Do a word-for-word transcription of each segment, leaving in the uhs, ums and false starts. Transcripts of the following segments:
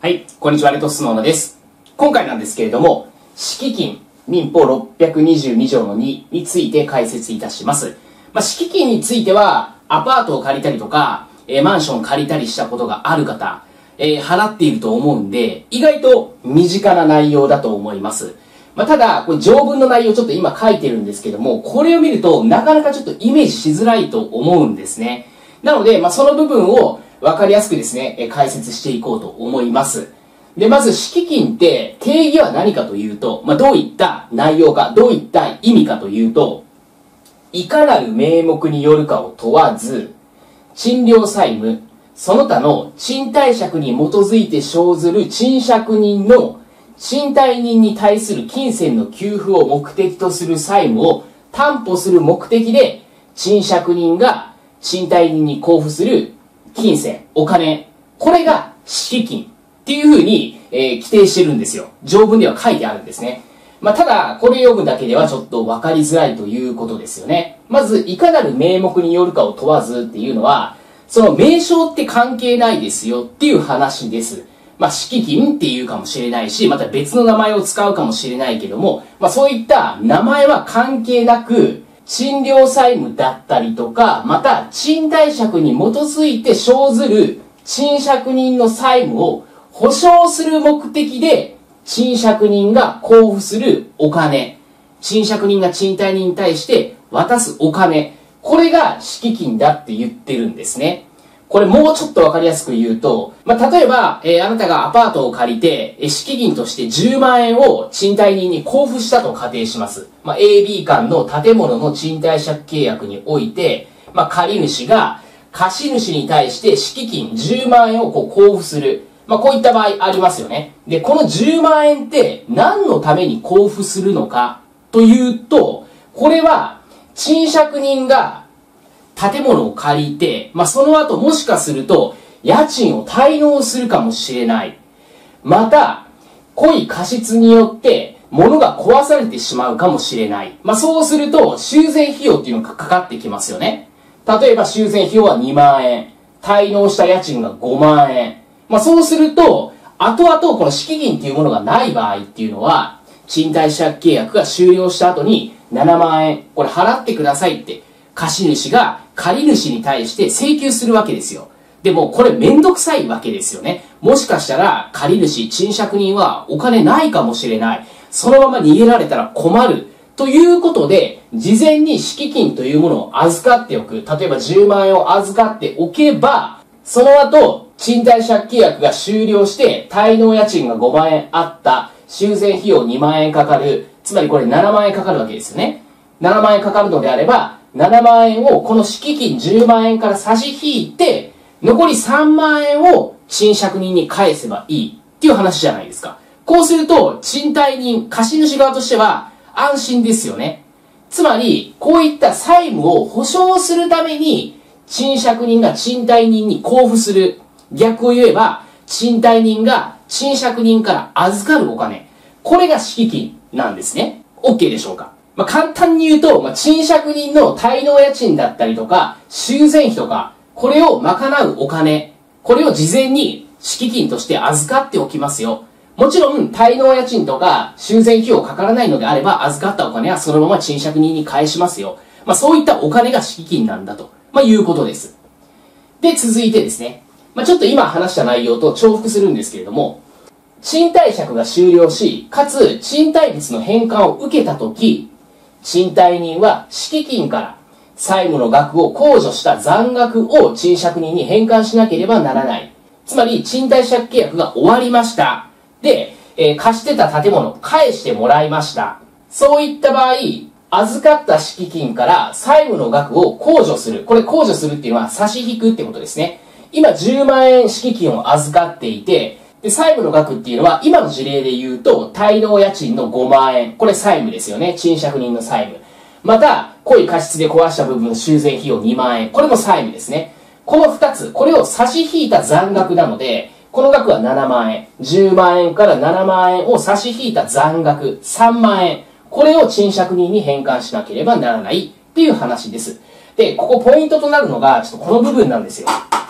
はい、こんにちは、レトスノーナです。今回なんですけれども、敷金、民法ろっぴゃくにじゅうに条のにについて解説いたします。まあ、敷金については、アパートを借りたりとか、えー、マンションを借りたりしたことがある方、えー、払っていると思うんで、意外と身近な内容だと思います。まあ、ただ、これ条文の内容ちょっと今書いてるんですけども、これを見るとなかなかちょっとイメージしづらいと思うんですね。なので、まあ、その部分をわかりやすくですね、解説していこうと思います。で、まず、敷金って定義は何かというと、まあ、どういった内容か、どういった意味かというと、いかなる名目によるかを問わず、賃料債務、その他の賃貸借に基づいて生ずる賃借人の賃貸人に対する金銭の給付を目的とする債務を担保する目的で、賃借人が賃貸人に交付する金銭、お金、これが敷金っていうふうに、えー、規定してるんですよ。条文では書いてあるんですね。まあ、ただ、これ読むだけではちょっと分かりづらいということですよね。まず、いかなる名目によるかを問わずっていうのは、その名称って関係ないですよっていう話です。まあ、敷金っていうかもしれないし、また別の名前を使うかもしれないけども、まあ、そういった名前は関係なく、賃料債務だったりとか、また賃貸借に基づいて生ずる賃借人の債務を保証する目的で賃借人が交付するお金、賃借人が賃貸人に対して渡すお金、これが敷金だって言ってるんですね。これもうちょっとわかりやすく言うと、まあ、例えば、えー、あなたがアパートを借りて、えー、敷金としてじゅうまんえんを賃貸人に交付したと仮定します。まあ、エービー 間の建物の賃貸借契約において、まあ、借り主が貸主に対して敷金じゅうまんえんをこう交付する。まあ、こういった場合ありますよね。で、このじゅうまんえんって何のために交付するのかというと、これは賃借人が建物を借りて、まあ、その後もしかすると家賃を滞納するかもしれない。また、故意過失によって物が壊されてしまうかもしれない。まあ、そうすると修繕費用っていうのがかかってきますよね。例えば修繕費用はにまんえん。滞納した家賃がごまんえん。まあ、そうすると、後々この敷金っていうものがない場合っていうのは、賃貸借契約が終了した後にななまんえん、これ払ってくださいって貸主が借り主に対して請求するわけですよ。でもこれめんどくさいわけですよね。もしかしたら借り主、賃借人はお金ないかもしれない。そのまま逃げられたら困る。ということで、事前に敷金というものを預かっておく。例えばじゅうまんえんを預かっておけば、その後、賃貸借契約が終了して、滞納家賃がごまんえんあった。修繕費用にまんえんかかる。つまりこれななまんえんかかるわけですよね。ななまんえんかかるのであれば、ななまんえんをこの敷金じゅうまんえんから差し引いて、残りさんまんえんを賃借人に返せばいいっていう話じゃないですか。こうすると、賃貸人、貸主側としては安心ですよね。つまり、こういった債務を保証するために、賃借人が賃貸人に交付する。逆を言えば、賃貸人が賃借人から預かるお金。これが敷金なんですね。OK でしょうか。まあ、簡単に言うと、まあ、賃借人の滞納家賃だったりとか、修繕費とか、これを賄うお金、これを事前に敷金として預かっておきますよ。もちろん、滞納家賃とか修繕費用かからないのであれば、預かったお金はそのまま賃借人に返しますよ。まあ、そういったお金が敷金なんだと、まあ、いうことです。で、続いてですね。まあ、ちょっと今話した内容と重複するんですけれども、賃貸借が終了し、かつ賃貸物の返還を受けたとき、賃貸人は敷金から債務の額を控除した残額を賃借人に返還しなければならない。つまり、賃貸借契約が終わりました。で、えー、貸してた建物を返してもらいました。そういった場合、預かった敷金から債務の額を控除する。これ控除するっていうのは差し引くってことですね。今じゅうまんえん敷金を預かっていて、で、債務の額っていうのは、今の事例で言うと、滞納家賃のごまんえん。これ債務ですよね。賃借人の債務。また、故意過失で壊した部分の修繕費用にまんえん。これも債務ですね。このふたつ、これを差し引いた残額なので、この額はななまんえん。じゅうまんえんからななまんえんを差し引いた残額、さんまんえん。これを賃借人に返還しなければならないっていう話です。で、ここポイントとなるのが、ちょっとこの部分なんですよ。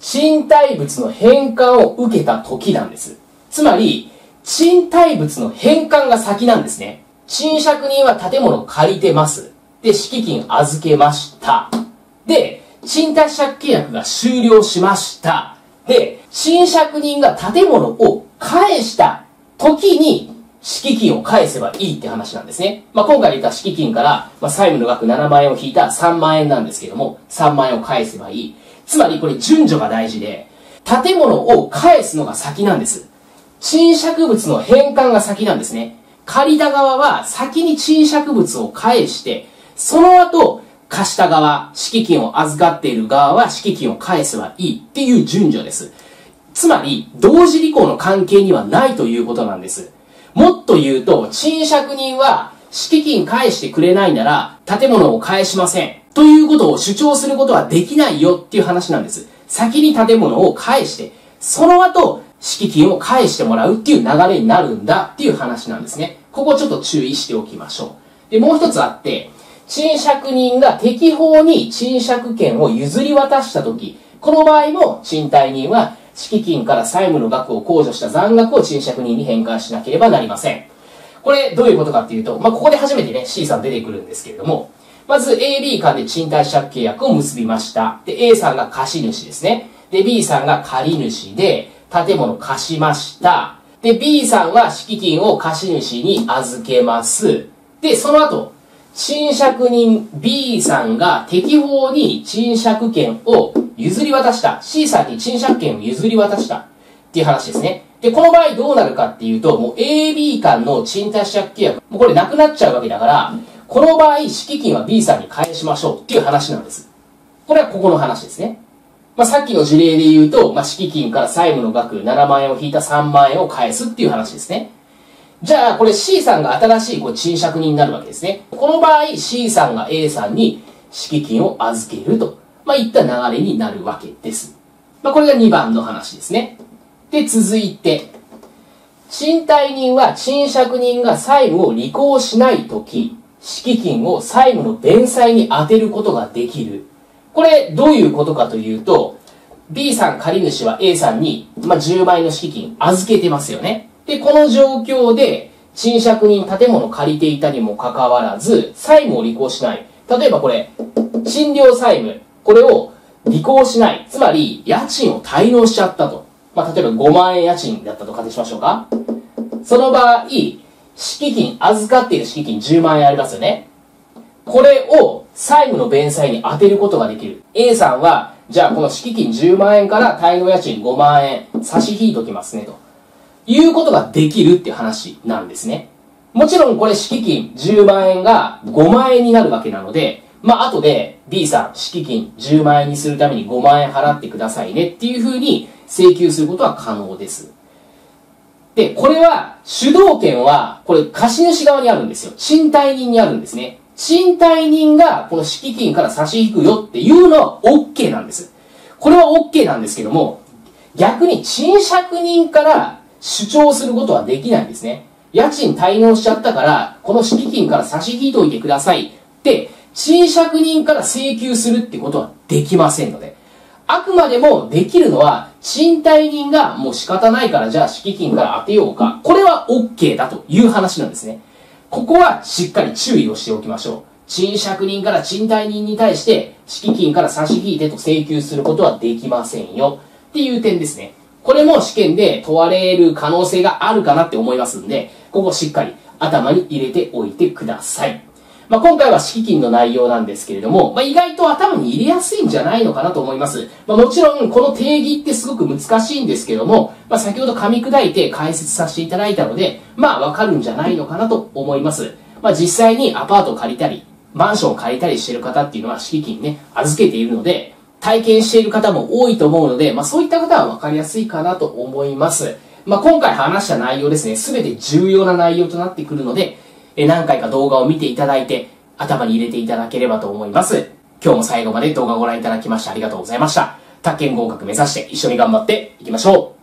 賃貸物の返還を受けた時なんです。つまり、賃貸物の返還が先なんですね。賃借人は建物を借りてます。で、敷金預けました。で、賃貸借契約が終了しました。で、賃借人が建物を返した時に敷金を返せばいいって話なんですね。まあ、今回言った敷金から、まあ、債務の額ななまんえんを引いたさんまんえんなんですけども、さんまんえんを返せばいい。つまりこれ順序が大事で、建物を返すのが先なんです。賃借物の返還が先なんですね。借りた側は先に賃借物を返して、その後、貸した側、敷金を預かっている側は敷金を返せばいいっていう順序です。つまり、同時履行の関係にはないということなんです。もっと言うと、賃借人は敷金返してくれないなら、建物を返しません。ということを主張することはできないよっていう話なんです。先に建物を返して、その後、敷金を返してもらうっていう流れになるんだっていう話なんですね。ここちょっと注意しておきましょう。で、もう一つあって、賃借人が適法に賃借権を譲り渡したとき、この場合も賃貸人は敷金から債務の額を控除した残額を賃借人に返還しなければなりません。これどういうことかっていうと、まあ、ここで初めてね、C さん出てくるんですけれども、まず エービー 間で賃貸借契約を結びました。で、A さんが貸主ですね。で、B さんが借り主で、建物貸しました。で、B さんは敷金を貸主に預けます。で、その後、賃借人 B さんが適法に賃借権を譲り渡した。C さんに賃借権を譲り渡したっていう話ですね。で、この場合どうなるかっていうと、もう エービー 間の賃貸借契約、もうこれなくなっちゃうわけだから、この場合敷金は B さんに返しましょうっていう話なんです。これはここの話ですね。まあ、さっきの事例で言うと、まあ、敷金から債務の額ななまんえんを引いたさんまんえんを返すっていう話ですね。じゃあ、これ C さんが新しいこう賃借人になるわけですね。この場合 C さんが A さんに敷金を預けると、まあ、いった流れになるわけです。まあ、これがにばんの話ですね。で、続いて、賃貸人は賃借人が債務を履行しないとき、敷金を債務の弁済に充てることができる。これ、どういうことかというと、B さん借り主は A さんに、まあ、じゅうばいの敷金預けてますよね。で、この状況で、賃借人建物借りていたにもかかわらず、債務を履行しない。例えばこれ、賃料債務。これを履行しない。つまり、家賃を滞納しちゃったと。まあ、例えばごまんえん家賃だったと仮定しましょうか。その場合、敷金、預かっている敷金じゅうまんえんありますよね。これを債務の弁済に充てることができる。A さんは、じゃあこの敷金じゅうまんえんから滞納家賃ごまんえん差し引いときますねと。いうことができるっていう話なんですね。もちろんこれ敷金じゅうまんえんがごまんえんになるわけなので、まあ後で B さん敷金じゅうまんえんにするためにごまんえん払ってくださいねっていう風に請求することは可能です。で、これは主導権はこれ貸主側にあるんですよ。賃貸人にあるんですね。賃貸人がこの敷金から差し引くよっていうのは OK なんです。これは OK なんですけども、逆に賃借人から主張することはできないんですね。家賃滞納しちゃったから、この敷金から差し引いておいてくださいって、賃借人から請求するってことはできませんので、あくまでもできるのは、賃貸人がもう仕方ないからじゃあ敷金から当てようか。これは OK だという話なんですね。ここはしっかり注意をしておきましょう。賃借人から賃貸人に対して敷金から差し引いてと請求することはできませんよっていう点ですね。これも試験で問われる可能性があるかなって思いますんで、ここしっかり頭に入れておいてください。まあ、今回は敷金の内容なんですけれども、まあ、意外と頭に入れやすいんじゃないのかなと思います。まあ、もちろんこの定義ってすごく難しいんですけども、まあ、先ほど噛み砕いて解説させていただいたので、まあわかるんじゃないのかなと思います。まあ、実際にアパートを借りたり、マンションを借りたりしている方っていうのは敷金ね、預けているので、体験している方も多いと思うので、まあそういった方は分かりやすいかなと思います。まあ今回話した内容ですね、すべて重要な内容となってくるので、え何回か動画を見ていただいて、頭に入れていただければと思います。今日も最後まで動画をご覧いただきましてありがとうございました。宅建合格目指して一緒に頑張っていきましょう。